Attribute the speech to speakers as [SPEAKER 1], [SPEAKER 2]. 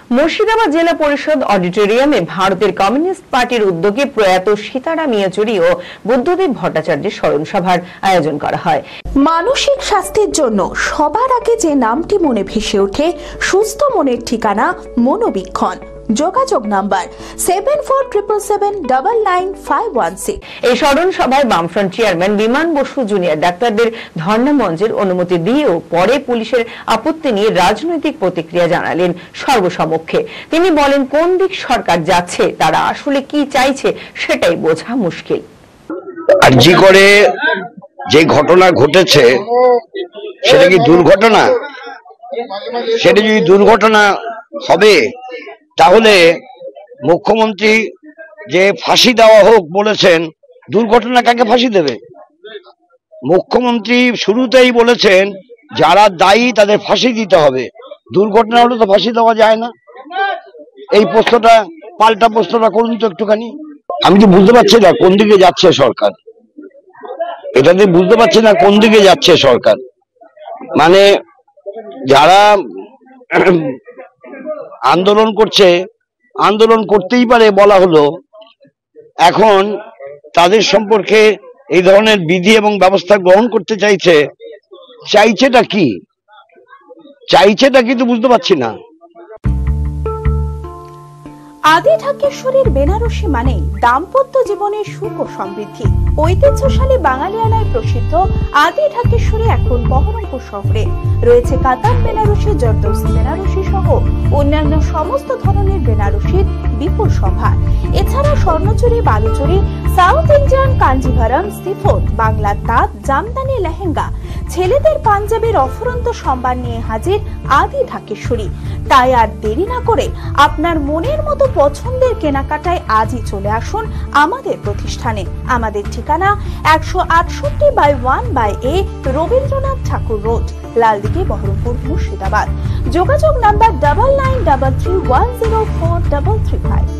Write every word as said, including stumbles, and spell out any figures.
[SPEAKER 1] মুর্শিদাবাদ জেলা পরিষদ অডিটোরিয়ামে ভারতের কমিউনিস্ট পার্টির উদ্যোগে প্রয়াত সীতারাম ইয়েচুরি ও বুদ্ধদেব ভট্টাচার্যের স্মরণ সভার আয়োজন করা হয়।
[SPEAKER 2] মানসিক স্বাস্থ্যের জন্য সবার আগে যে নামটি মনে ভেসে ওঠে, সুস্থ মনের ঠিকানা মনোবীক্ষণ। যোগাযোগ number seven four triple seven double nine five one six.
[SPEAKER 1] এই স্মরণ সভায় বামফ্রন্ট চেয়ারম্যান বিমান বসু জুনিয়র ডাক্তারদের ধর্ণা মঞ্চের অনুমতি দিয়েও পরে পুলিশের আপত্তি নিয়ে রাজনৈতিক প্রতিক্রিয়া জানালেন সর্বসমক্ষে। তিনি বলেন, কোন দিক সরকার যাচ্ছে, তারা আসলে কি চাইছে সেটাই বোঝা মুশকিল।
[SPEAKER 3] আরজি করে যে ঘটনা ঘটেছে সেটা কি দুর্ঘটনা? সেটা যদি দুর্ঘটনা হবে তাহলে মুখ্যমন্ত্রী যে ফাঁসি দেওয়া হোক বলেছেন, দুর্ঘটনা কাকে ফাঁসি দেবে? মুখ্যমন্ত্রী শুরুতেই বলেছেন যারা দায়ী তাদের ফাঁসি দিতে হবে, দুর্ঘটনা হলে তো ফাঁসি দেওয়া যায় না। এই প্রশ্নটা পাল্টা প্রশ্নটা করুন তো একটুখানি। আমি তো বুঝতে পারছি না কোন দিকে যাচ্ছে সরকার, এটাতে বুঝতে পারছি না কোন দিকে যাচ্ছে সরকার। মানে যারা আন্দোলন করছে, আন্দোলন করতেই পারে বলা হলো, এখন তাদের সম্পর্কে এই ধরনের বিধি এবং ব্যবস্থা গ্রহণ করতে চাইছে, চাইছেটা কি চাইছেটা কিন্তু বুঝতে পারছি না।
[SPEAKER 2] আদি ঢাকেশ্বরীর বেনারসি মানে দাম্পত্য জীবনের সুখ ও সমৃদ্ধি। ঐতিহ্যশালী বাঙালিয়ানায় প্রসিদ্ধ আদি ঢাকেশ্বরী এখন বহরমপুর শহরে রয়েছে। কাতার বেনারসি, জর্দৌসি বেনারসি সহ অন্যান্য সমস্ত ধরনের বেনারসির বিপুল সম্ভার। এছাড়া Swarnachuri, Baluchari, south Indian Kanjeevaram, chiffon, বাংলার তাঁত, জামদানি, লেহেঙ্গা, ছেলেদের পাঞ্জাবের অফুরন্ত সম্ভার নিয়ে হাজির আদি ঢাকেশ্বরী। তাই আর দেরি না করে আপনার মনের মতো পছন্দের কেনাকাটায় আজই চলে আসুন আমাদের প্রতিষ্ঠানে। আমাদের ঠিকানা একশো আটষট্টি by one by A Rabindranath Thakur road, Laldighi, Baharampur, Murshidabad. যোগাযোগ number double nine double three one zero four double three five.